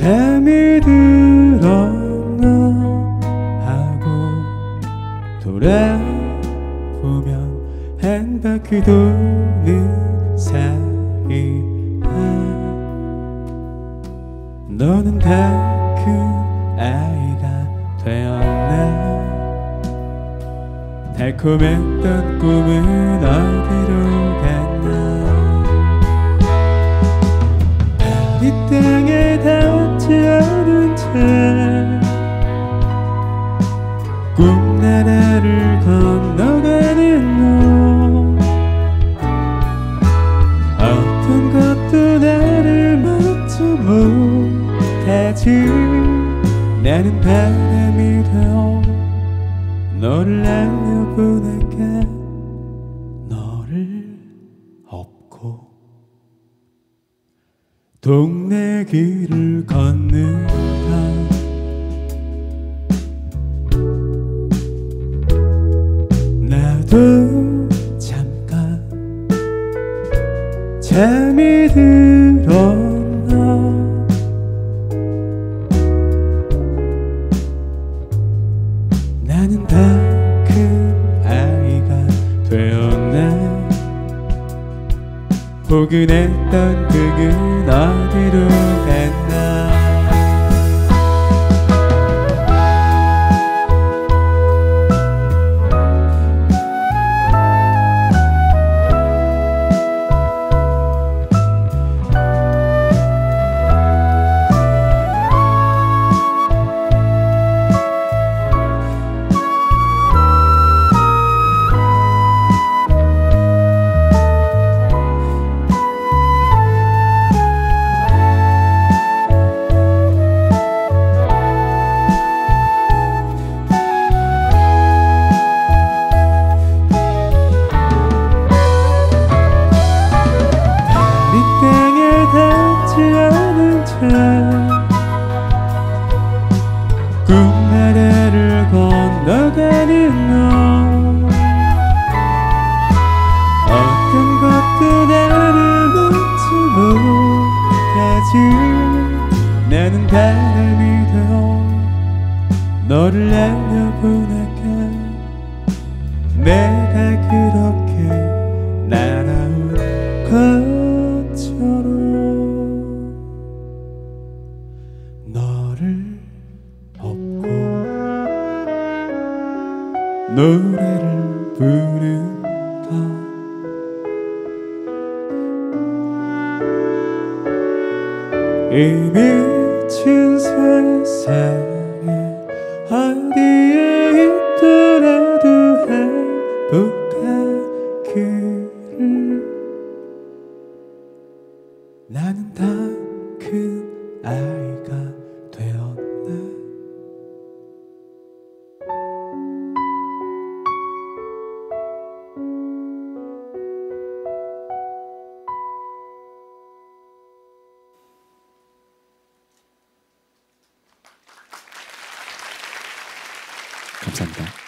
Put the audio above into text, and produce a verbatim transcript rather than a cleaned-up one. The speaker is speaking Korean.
잠이 들었나 하고 돌아보면 한 바퀴 도는 사이에 너는 다 큰 아이가 되었나. 달콤했던 꿈은 어디로 갔나. 발이 땅에 닿지 않은 채 꿈나라를 건너가는 너. 어떤 것도 나를 막지 못하지. 나는 바람이 되어 너를 날려보낼게. 너를 업고 동네 길을 걷는다. 나도 잠깐 잠이 들었나. 나는 다 큰 아이가 되었나. 포근했던 그는 어디로 갔나. 꿈나라를 건너가는 너. 어떤 것도 나를 막지 못하지. 나는 바람이 되어 너를 날려보낼게. 내가 그렇게 날아온 것처럼 너를 업고 노래를 부른다. 이 미친 세상에 어디에 있더라도 행복하기를. 나는 다 큰 아이가 되었나. 감사합니다.